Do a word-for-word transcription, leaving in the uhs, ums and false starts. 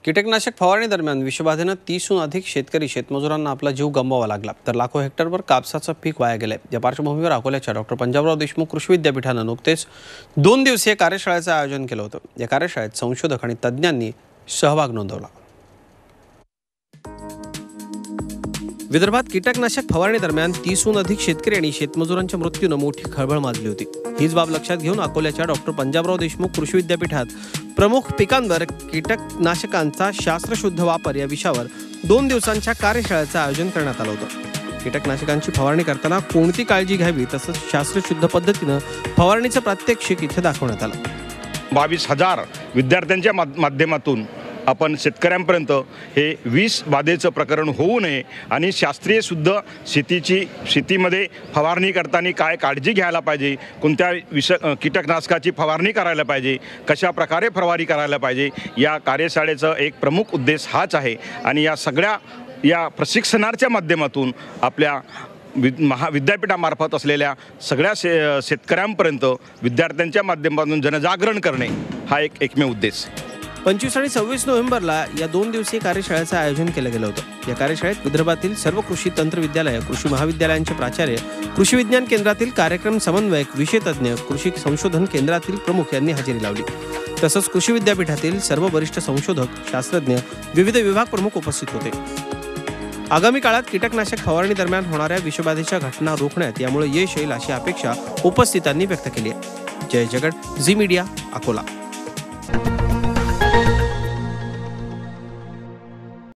कीटकनाशक फवारणी दरम्यान विषबाधेनं तीसहून अधिक शेतकरी शेतमजुरांना आपला जीव गमवावा लागला, तर लाखो हेक्टरवर कापसाचं पीक वाया गेलंय। या पार्श्वभूमीवर अकोल्याच्या डॉक्टर पंजाबराव देशमुख कृषी विद्यापीठानं नुकतेच दोन दिवसीय कार्यशाळेचं आयोजन केलं होतं। या कार्यशाळेत संशोधक आणि तज्ज्ञांनी सहभाग नोंदवला। विदर्भात कीटकनाशक फवारणी दरम्यान तीसहून अधिक शेतकरी आणि शेतमजुरांच्या मृत्यूनं मोठी खळबळ माजली होती। हीच बाब लक्षात घेऊन अकोल्याच्या डॉक्टर पंजाबराव देशमुख कृषी विद्यापीठात प्रमुख पिकांवर कीटकनाशकांचा शास्त्रशुद्ध वापर या विषयावर दोन दिवसांच्या कार्यशाळेचं आयोजन करण्यात आलं होतं। कीटकनाशकांची फवारणी करताना कोणती काळजी घ्यावी तसंच शास्त्रशुद्ध पद्धतीनं फवारणीचं प्रात्यक्षिक इथे दाखवण्यात आलं। बावीस हजार विद्यार्थ्यांच्या माध्यमातून आपण शेतकऱ्यांपर्यंत हे विष बाधेचं प्रकरण होऊ नये आणि शास्त्रीय शुद्ध शेतीची शेतीमध्ये फवारणी करताना काय काळजी घ्यायला पाहिजे, कोणत्या विष कीटकनाशकाची फवारणी करायला पाहिजे, कशा प्रकारे फवारणी करायला पाहिजे, या कार्यशाळेचा एक प्रमुख उद्देश हाच आहे। आणि या सगळ्या या प्रशिक्षणाच्या माध्यमातून आपल्या विद महा विद्यापीठामार्फत असलेल्या सगळ्या शे शेतकऱ्यांपर्यंत विद्यार्थ्यांच्या माध्यमातून जनजागरण करणे हा एक एकमेव उद्देश। पंचवीस आणि सव्वीस नोव्हेंबरला या दोन दिवसीय कार्यशाळेचं आयोजन केलं गेलं होतं। या कार्यशाळेत विदर्भातील सर्व कृषी तंत्र विद्यालय, कृषी महाविद्यालयांचे प्राचार्य, कृषी विज्ञान केंद्रातील कार्यक्रम समन्वयक, विषय तज्ज्ञ, कृषी संशोधन केंद्रातील प्रमुख यांनी हजेरी लावली। तसंच कृषी विद्यापीठातील सर्व वरिष्ठ संशोधक, शास्त्रज्ञ, विविध विभाग प्रमुख उपस्थित होते। आगामी काळात कीटकनाशक फवारणी दरम्यान होणाऱ्या विषबाधेच्या घटना रोखण्यात यामुळे यश येईल अशी अपेक्षा उपस्थितांनी व्यक्त केली आहे। जय जगत, झी मीडिया, अकोला।